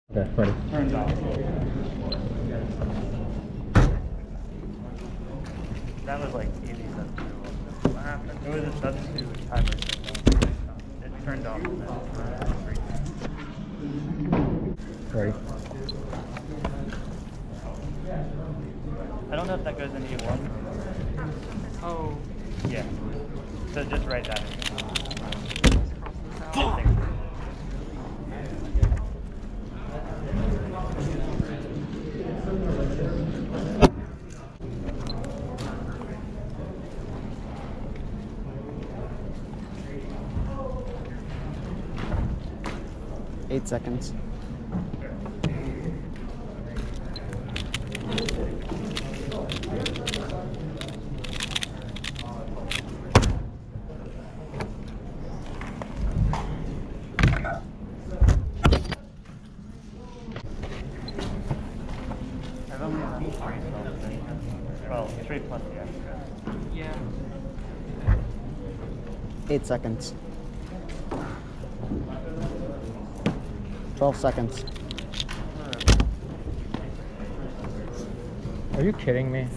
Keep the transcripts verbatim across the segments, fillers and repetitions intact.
Okay, ready. Turned off. That was like easy substitute. What happened? It was a substitute timer. It turned off. Ready. I don't know if that goes into E one. Oh. Yeah. So just write that in. Fuck! Eight seconds. I've only done three twelve. Well, three plus the extra. Yeah. Eight seconds. Twelve seconds. Are you kidding me?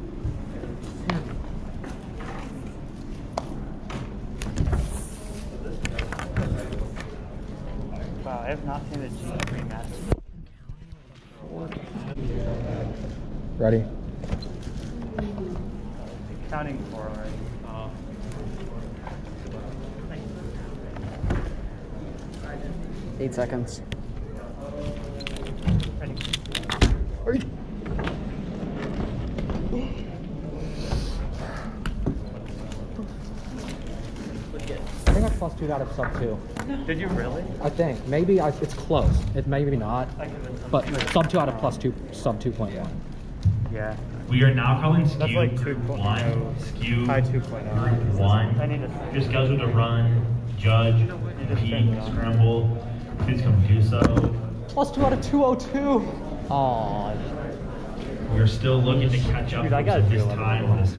Wow, I have not seen the G three match. Ready. Counting forward. Oh. Eight seconds. Ready. Are you? I think I plus two out of sub two. Did you really? I think maybe I, it's close. It maybe not, but sub two out of plus two, sub two point one. Yeah. We are now calling skew That's like group two point one. oh. Skew High two point oh. group one. I need a You're scheduled to run, judge, just repeat, turned it on. scramble. Please come do so. Plus two out of two oh two. Aww. We're still looking to catch up Dude, I gotta at this do it. time.